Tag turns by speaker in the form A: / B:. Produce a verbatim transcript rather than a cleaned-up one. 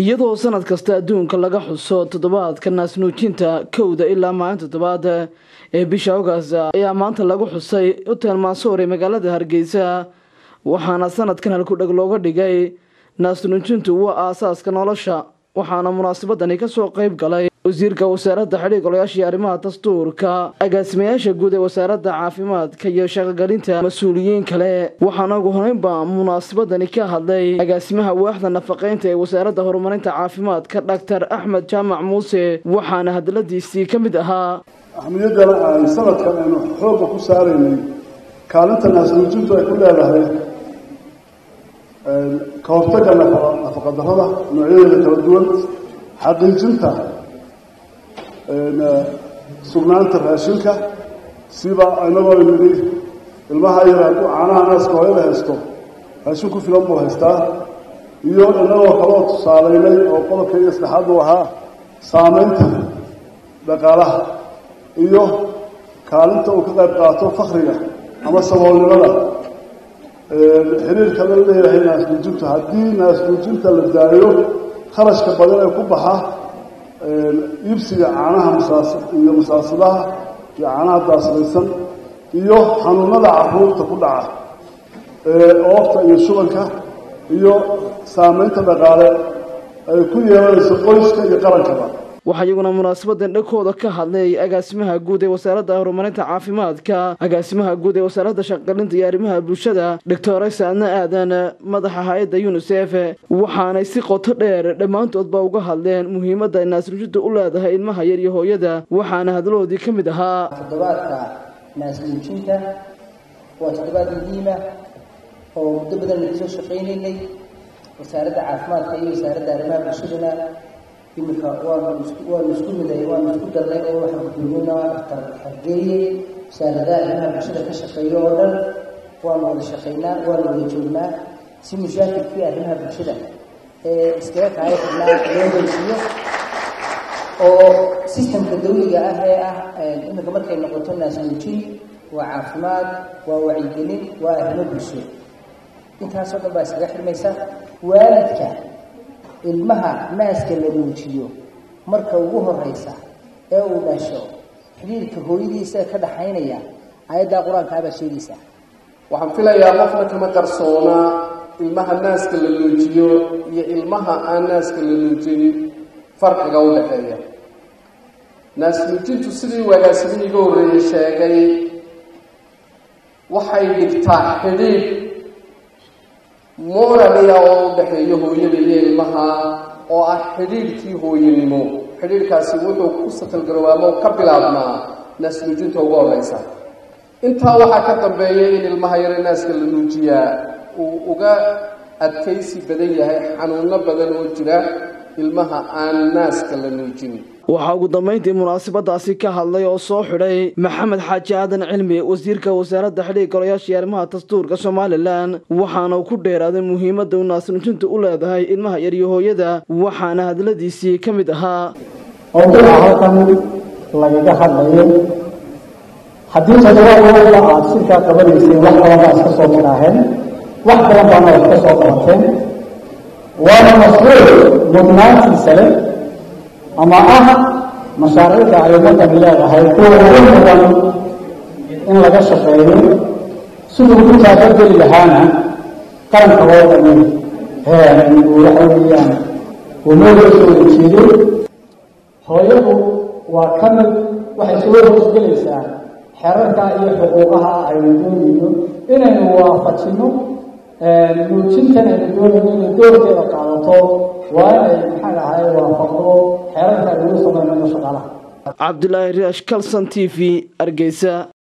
A: iyadoo sanad kasta adduunka laga xuso toddobaadka naasnuujinta kowda ilaa maalinta toddobaad ee bisha August ayaa maanta lagu xusay Hotel Mansour ee magaalada Hargeysa waxaana sanadkan halku dhag looga dhigay naasnuujintu waa aasaaska nolosha waxaana munaasabadani ka soo qayb galay wasiirka wasaaradda xiriirka golayaasha arrimaha dastuurka agaasimayaasha guud ee wasaaradda caafimaadka iyo shaqo-gelinta mas'uuliyiin kale waxaana ugu horeynba munaasabadani ka hadlay agaasimaha waaxda nafaqeynta ee wasaaradda horumarinta caafimaadka Dr Axmed Jaamac Muuse waxaana hadaladiisii ka mid ahaa
B: ahmiyadana ay sanadkan aynu xoogga ku saaraynay kaalinta naasnuujintu ay ku leedahay ka hortagga nafaqadarrada noocyadeeda kala duwan xaqiijinta sugnaanta raashinka siba inagoo nidhi ilmaha yar hadduu caanaha naaska hooyada haysto raashin ku filan buu haystaa iyo inagoo kaloo tusaalaynay oo qodobka iyo saddexaad uu ahaa saamaynta dhaqaalaha iyo kaalinta uu ka qayb qaato fakriga ama saboolnimada xiriirka la leeyahay naasnuujintu haddii naasnuujinta la daayo kharashka badan ee ku baxa iibsiga caanaha iyo musaasadaha iyo caanaha daaslaysan iyo xanuunada carruurta ku dhaca oofta iyo shubanka iyo saamaynta dhaqaale ay ku yeelanayso qoyska iyo qarankaba
A: waxaa iyaguna munaasabadan dhakooda ka hadlay agaasimaha guud ee wasaaradda horumarinta caafimaadka agaasimaha guud ee wasaaradda shaqo-gelinta iyo arrimaha bulshada Dr Saadna Aadan madaxa hay'adda UNICEF waxaanay si qoto dheer dhammaantoodba uga hadleen muhiimadda naasnuujintu u leedahay ilmaha yar iyo hooyada waxaana hadaloodii ka mid ahaa
C: toddobaadka naasnuujinta waa toddobaad muhiim ah oo muddo badan la soo shaqeynayay wasaaradda caafimaadka iyo wasaaradda arrimaha bulshada imika waa waa isku miday waa isku daray oo waxa gudbina dhaqtar xageeye wasaaradda arrimaha bulshada ka shaqeeyo oo dhan waa wada shaqeynaa waa wada joognaa si mushaakilkii arrimaha bulshada ee iskaga kacay xubnaha loo weysiiyo oo systemka dawliga ah ee ah imika markay noqoto naasnuujin waa caafimaad waa wacyigelin waa arrimo bulsho intaasoo dhan baa iskaga xirmaysa waalidka ilmaha naaska la nuujiyo marka ugu horeysa ee uu dhasho xiriirka hooyadiisa ka dhaxaynaya ayada quraanka aba sheegaysa
D: waxaan filayaa qofna kama qarsoona ilmaha naaska la nuujiyo iyo ilmaha aan naaska la nuujin farqiga u dhaxeeya naasnuujintu sidii wagaasimiga ugu horeeyay sheegay waxay dhigtaa xiriir mooraliya oo u dhaxeeyo hooyada iyo ilmaha oo ah xiriirkii hooyanimo xiriirkaasi wuxuu ku satalgaroobaamo ka bilaabmaa naasnuujinta ugu horeysa intaa waxaa ka dambeeya in ilmaha yar naaska la nuujiyaa uu uga adkaysi badan yahay xanuuno badan oo jira ilmaha aan naaska la nuujin
A: waxaa ugu dambeyntii munaasabadaasi ka hadlay oo soo xidhay Maxamed Xaaji Aadan Cilmi wasiirka wasaaradda xiriirka golayaasha arrimaha dastuurka Soomaaliland waxaana uu ku dheeraaday muhiimadda uu naasnuujintu u leedahay ilmaha yar iyo hooyada waxaana hadaladiisii ka mid ahaa
E: oo halkan lagaga hadlayo haddii toddobaadka aad shirka qabanaysay wax badan baa iska soo maraaheen wax badan baana iska soo qabateen waana mas'uul mudnaantiisa leh ama ah mashaariicda ay ummadda leedahay kuwa ugu mudan in laga shaqeeyo siduu ku taageli lahaana qaranka loo dhameeyo heerkan waxa weeyaan ummadda soo jeedo hooyadu waa kamid waxay soo hoosgelaysaa xeerarka iyo xuquuqaha ay doonayso inaynu waafajino nuujintan ay doonayso inay doorkeeda qaadato waa ay maxaa ahaay waafaqdo xeerarka lagu sameeyo shaqaalaha
A: Cabdullaahi Riyash Kalsan T V Hargeysa.